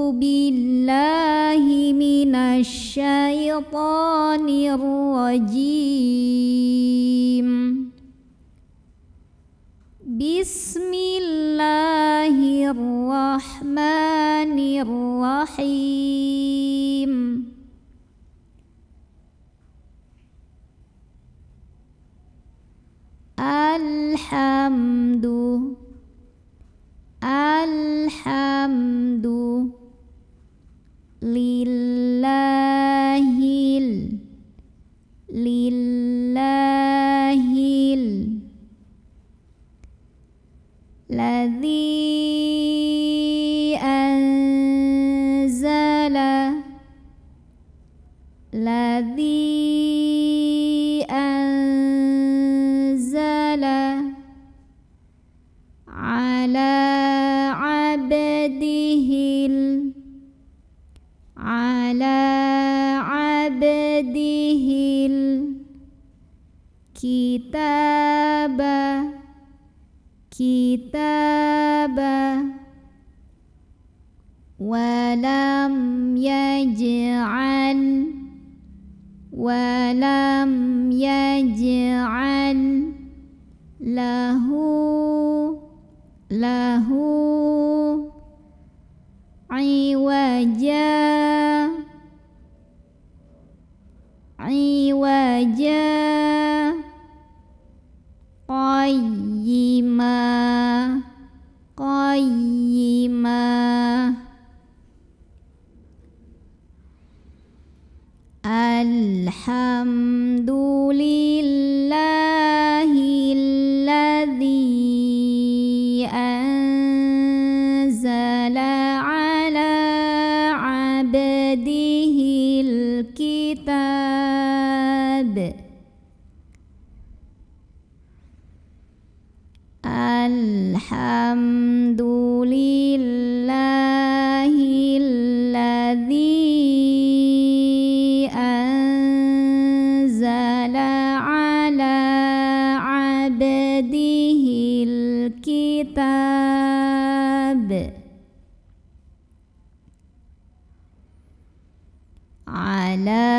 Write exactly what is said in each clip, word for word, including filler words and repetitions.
billahi minasyaitonir rajim. Bismillahirrahmanirrahim. Alhamdu Alhamdu Lillahil Lillahil Ladzi anzala Ladzi anzala ala abdihil ala abdihil kitaba kitaba walam yaj'al walam yaj'al lahu lahu iwaja iwaja qayyima qayyima. Alhamdulillahilladzi anzala ala abdihil kitab. Alhamdulillahilladzi anzala ala abdihil kitab. Ala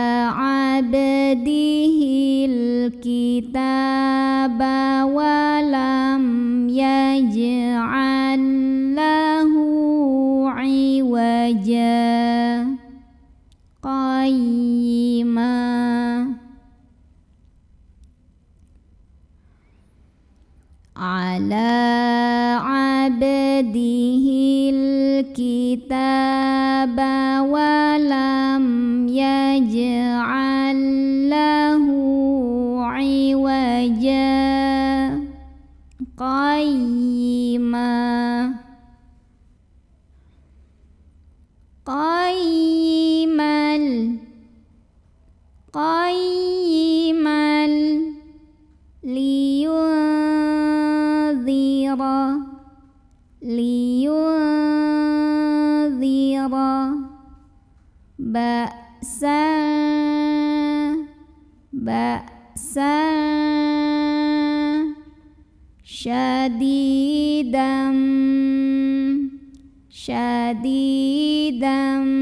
abdihil kitaba walam yaj'al lahu iwaja qayyima. Ala abdihil kitaba walam yaj'al lahu iwaja qayyima. Qayyimal qayyimal liyunzira liyunzira ba'sa ba'sa syadidam syadidam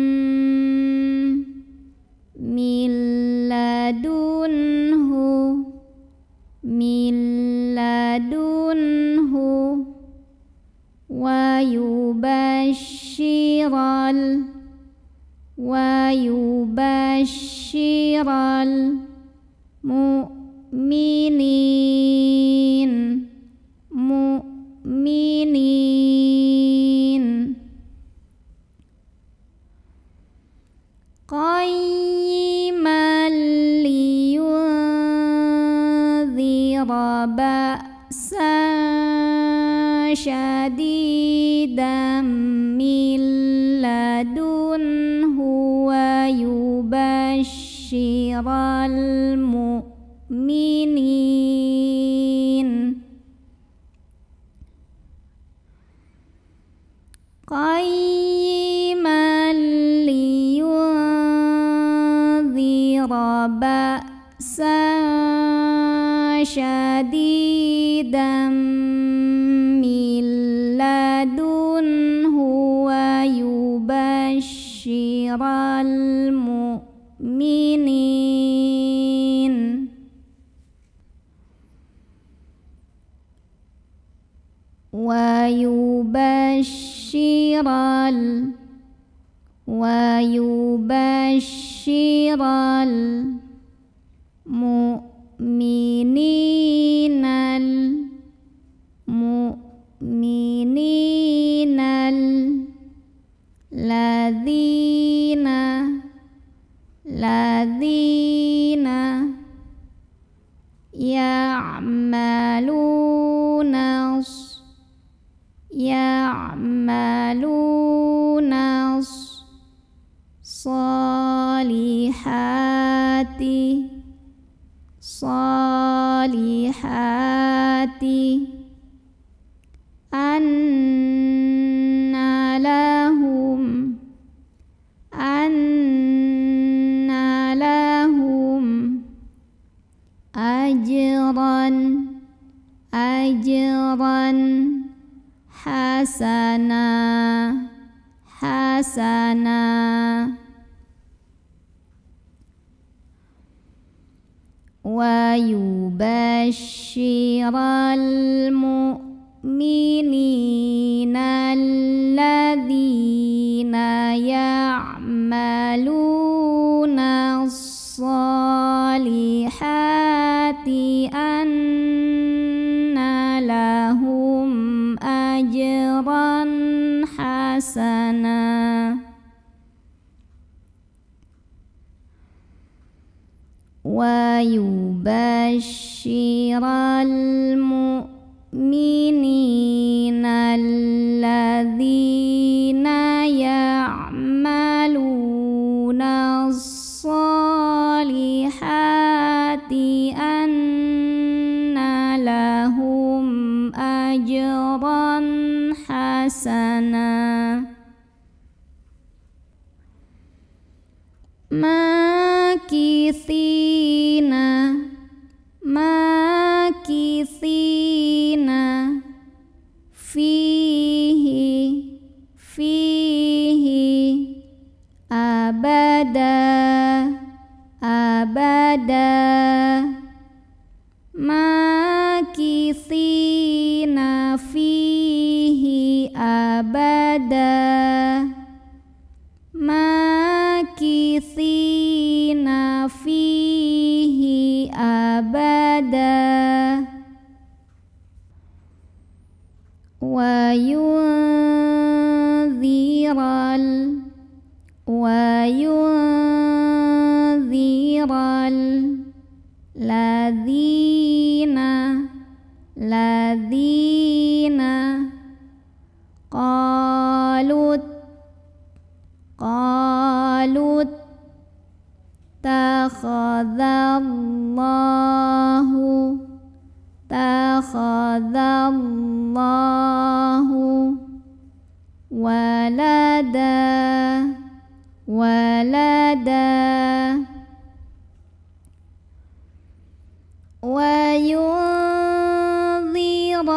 min ladunhu min ladunhu wa yubashiral wa yubashiral mu'minin mu'minin. Qayyiman liyunzira ba'san syadidan min ladunhu wa yubashiral mu'minin. Qayyiman liyunzira ba'san syadidan min ladunhu wa ويبشر المؤمنين ويبشر ال ويبشر المؤمنين المؤمنين الذين الذين يعملون يعملون الصالحات صالحات أن لهم أن لهم أجرا أجرا حسنا حسنا ويبشر المؤمنين الذين يعملون الصالحات أن لهم أجرا حسنا ويبشر المؤمنين الذين يعملون الصالحات أن لهم أجرا حسنا ماكثين ماكثين فيه فيه أبدا أبدا ماكثين فيه أبدا ماكثين فيه أبدا وينذر وينذر الذين الذين قالوا قالوا اتخذ الله اتخذ الله ولدا ولدا وينذر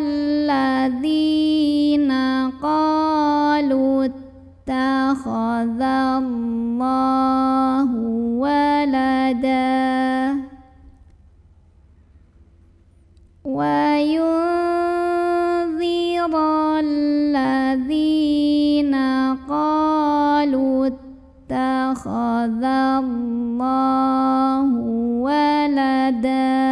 الذين قالوا اتخذ الله ولدا وينذر الذين قالوا اتخذ الله ولدا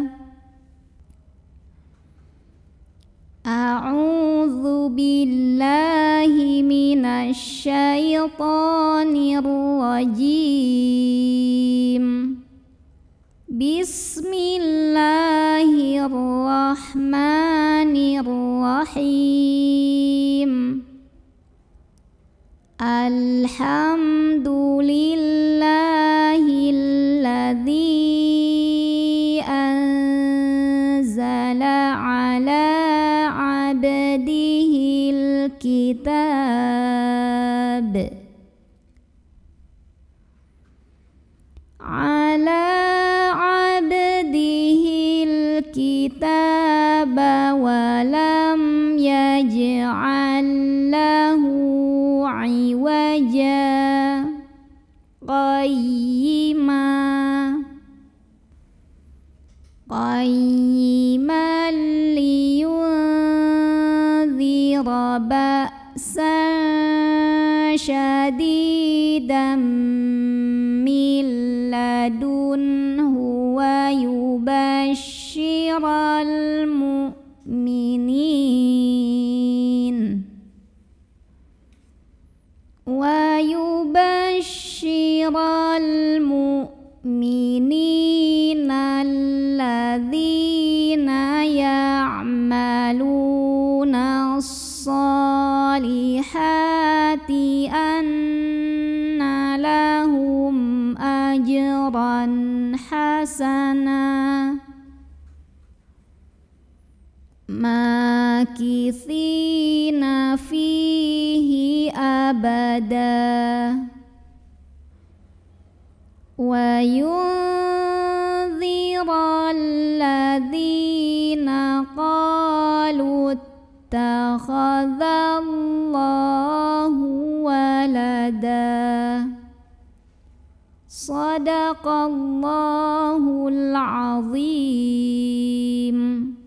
أعوذ بالله من الشيطان الرجيم بسم الله الرحمن الرحيم الحمد لله الذي أنزل على عبده الكتاب على عبده الكتاب ولم يجعل له قيما قيما لينذر بأسا شديدا من لدنه ويبشر المؤمنين ويبشر المؤمنين الذين يعملون الصالحات أن لهم أجرا حسنا ماكثين فيه أبدا وينذر الذين قالوا اتخذ الله ولدا صدق الله العظيم.